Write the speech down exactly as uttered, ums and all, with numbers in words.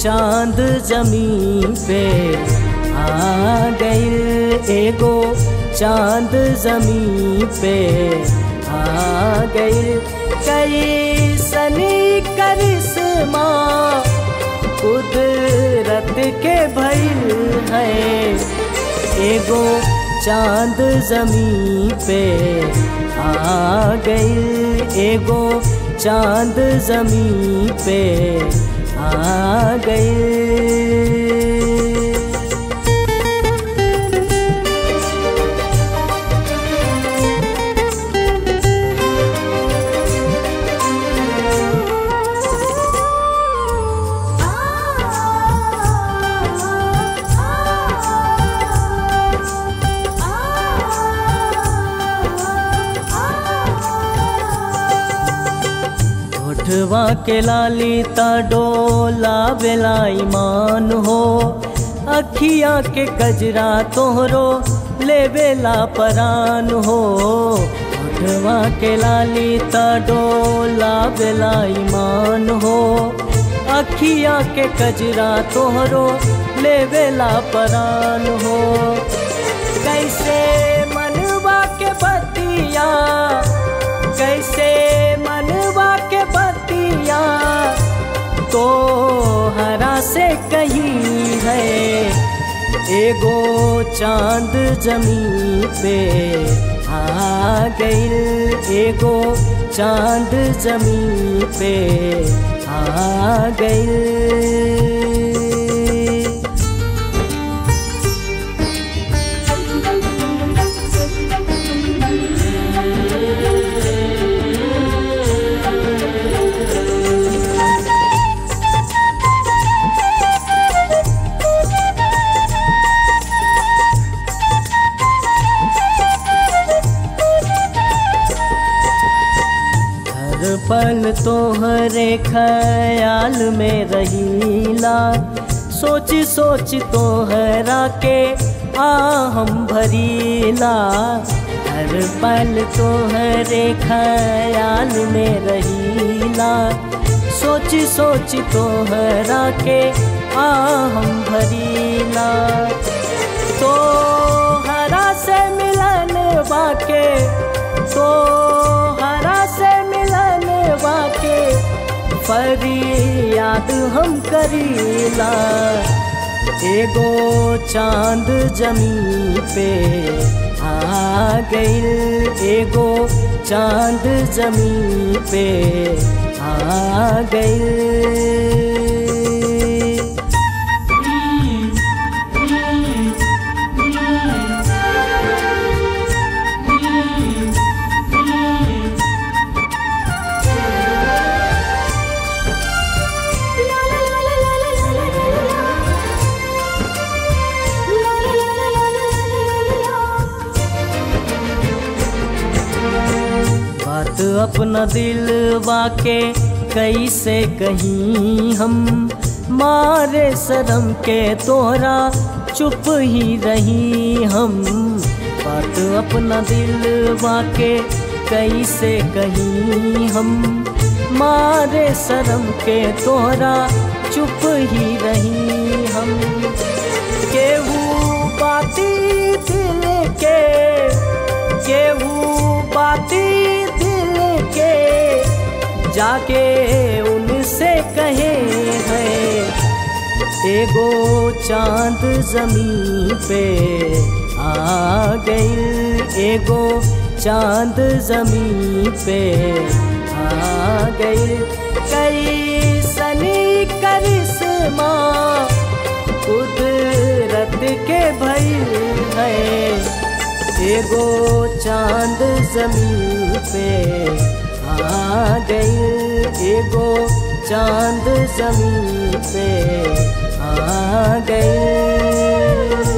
चांद जमीन पे आ गइल, एगो चांद जमीन पे आ गइल। कैसनी करिश्मा कुदरत के भइल है, एगो चांद जमीन पे आ गइल, एगो चांद जमीन पे आ गइल। होठवा के लाली ता डोला बेला ईमान हो, अखिया के कजरा तोहरो ले बेला परान हो। होठवा के लाली ता डोला बेला ईमान हो, अखिया के कजरा तोहरो ले बेला परान हो। कैसे मनवा के बतिया, कैसे मनवा के बतिया तो हरा से कहीं है, एगो चांद जमीन पे आ गइल, एगो चांद जमीन पे आ गइल। पल तोहरे ख्याल में रहीला, सोच सोच तोहरा के आ हम भरीला। हर पल तोहरे ख्याल में रहीला, सोच सोच तोहरा के आ हम भरीला। तोहरा से मिलन बाके, तोहरा से मिलन बाके फरियाद हम करीला, एगो चांद जमीन पे आ गइल, एगो चांद जमीन पे आ गइल। बात अपना दिल वाके कैसे कहीं हम, मारे शर्म के तोहरा चुप ही रही हम। बात अपना दिल वाके कैसे कहीं हम, मारे शर्म के तोहरा चुप ही रही हम। केहू बाती दिल के, केहू बाती दिल के जाके उनसे कहे हैं, एगो चांद जमीन पे आ गइल, एगो चांद जमीन पे आ गइल। कैसनी करिश्मा कुदरत के भइल है, एगो चांद जमीन पे आ गइल, एगो चांद जमीन पे आ गइल।